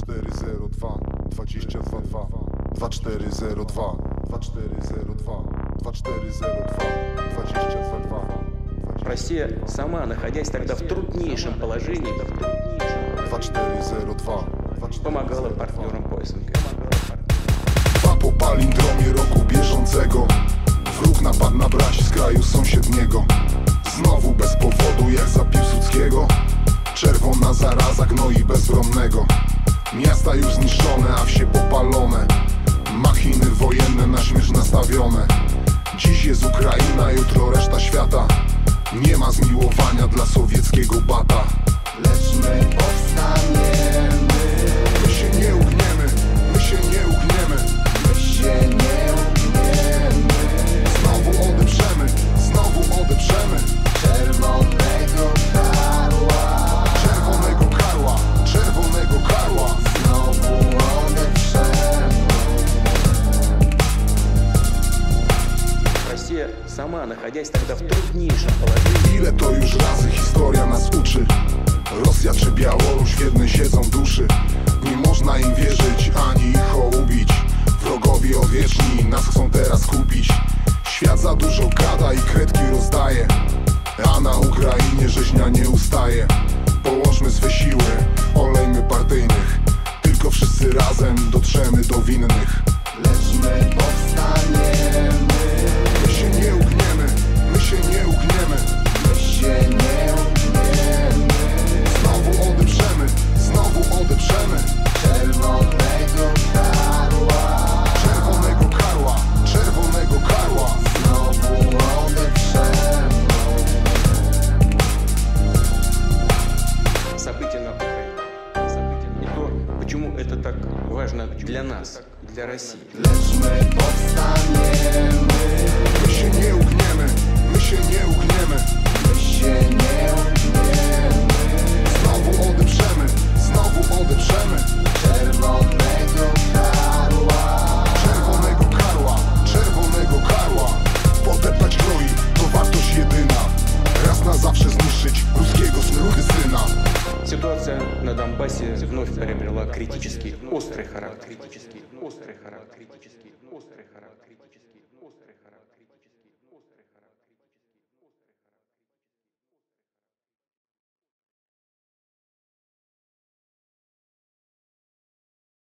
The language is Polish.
2402 222 2402 2402 2402 222. Россия сама, находясь тогда в труднейшем положении, 2402 помогала партнерам по СНГ. Dwa po palindromie roku bieżącego. Wróg napadł na braci z kraju sąsiedniego. Znowu bez powodu jak za Piłsudskiego. Czerwona zaraza gnoi bezbronnego. Miasta już zniszczone, a wsie popalone. Machiny wojenne na śmierć nastawione. Dziś jest Ukraina, jutro reszta świata. Nie ma zmiłowania dla sowieckiego bata. Lecz my powstaniemy. My się nie ugniemy, my się nie ugniemy. My się nie ugniemy. Znowu odeprzemy, znowu odeprzemy. Czerwonego karła. Czerwonego karła, czerwonego karła. Znowu odeprzemy. Россия сама, находясь тогда в труднейшем положении, Ile to już razy historia nas uczy. Rosja czy Białoruś w jednej siedzą duszy. Nie można im wierzyć, ani ich hołubić. Wrogowie odwieczni nas chcą teraz kupić. Świat za dużo gada i kredki rozdaje, a na Ukrainie rzeźnia nie ustaje. Połączmy swe siły, olejmy partyjnych. Tylko wszyscy razem dotrzemy do winnych. Lecz my powstaniemy. My się nie ugniemy, my się nie ugniemy. My się nie ugniemy. Znowu odeprzemy, znowu odeprzemy. Czerwonego karła. Czerwonego karła, czerwonego karła. Znowu odeprzemy. события на Украине. И то, почему это так важно для нас, для России. Lecz my powstaniemy. My się nie ugniemy, my się nie ugniemy. My się nie ugniemy. Znowu odeprzemy, znowu odeprzemy. Czerwonego karła. Czerwonego karła, czerwonego karła. Podeptać groi to wartość jedyna. Raz na zawsze zniszczyć ruskiego skurwysyna. Ситуация на Донбассе вновь приобрела критический, острый характер.